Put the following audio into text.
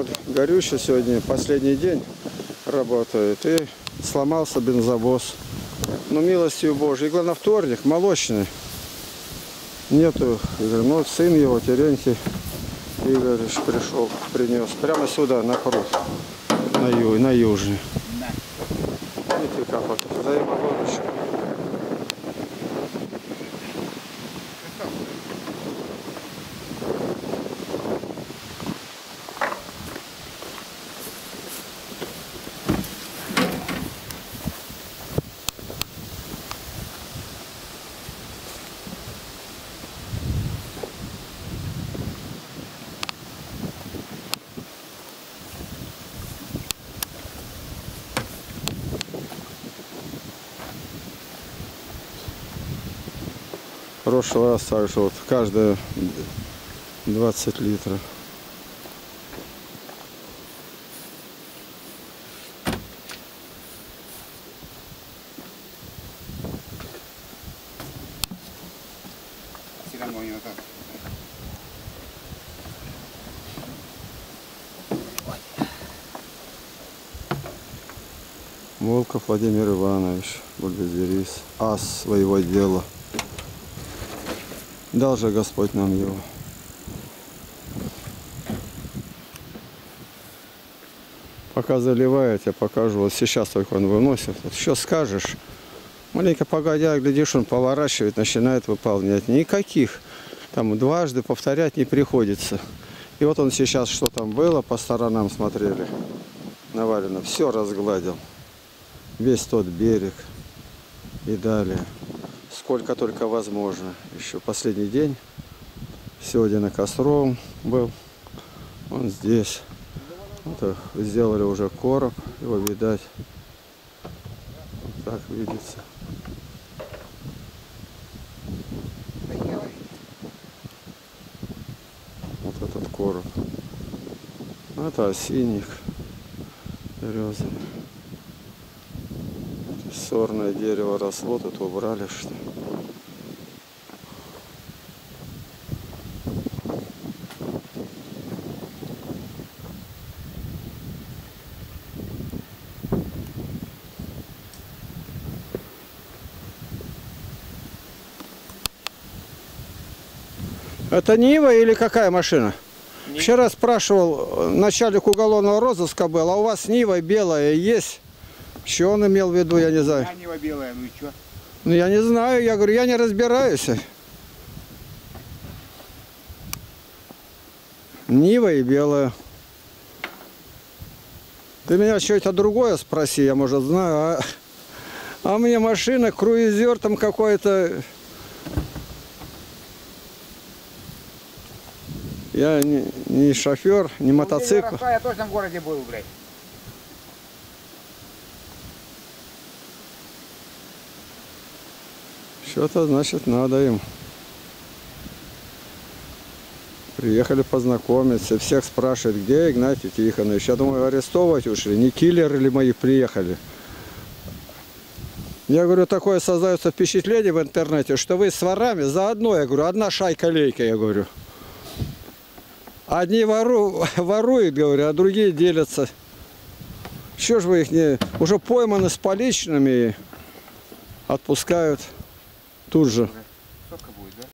вот горючий сегодня, последний день работает, и сломался бензовоз. Ну, милостью Божией. Игла на вторник, молочный. Нету. Игорь, ну, сын его, Терентий Игоревич, пришел, принес. Прямо сюда, на пруд. На южный. Видите, как вот взаимовыручка. В прошлый раз также вот каждые 20 литров. Волков Владимир Иванович, бульбезерис, ас своего дела. Дал же Господь нам его. Пока заливает, я покажу. Вот сейчас только он выносит. Вот что скажешь? Маленько погодя, глядишь, он поворачивает, начинает выполнять. Никаких там дважды повторять не приходится. И вот он сейчас, что там было, по сторонам смотрели. Навалено. Все разгладил. Весь тот берег. И далее. Сколько только возможно. Еще последний день. Сегодня на Костровом был. Он здесь. Вот, сделали уже короб. Его видать. Вот так видится. Вот этот короб. Это осинник. Березовый. Сорное дерево росло, тут убрали что. Это Нива или какая машина? Нива. Вчера спрашивал, начальник уголовного розыска был, а у вас Нива белая есть? Что он имел в виду, я не знаю. Нива белая, ну и что? Ну я не знаю, я говорю, я не разбираюсь. Нива и белая. Ты меня что-то другое спроси, я может знаю. А мне машина, круизер там какой-то. Я не шофер, не мотоцикл. Я точно в городе был, блядь. Что-то, значит, надо им. Приехали познакомиться. Всех спрашивают, где Игнатий Тихонович. Я думаю, арестовывать ушли. Не киллеры ли мои приехали? Я говорю, такое создается впечатление в интернете, что вы с ворами заодно, я говорю, одна шайка-лейка, я говорю. Одни воруют, говорю, а другие делятся. Что ж вы их не... Уже пойманы с поличными, отпускают тут же.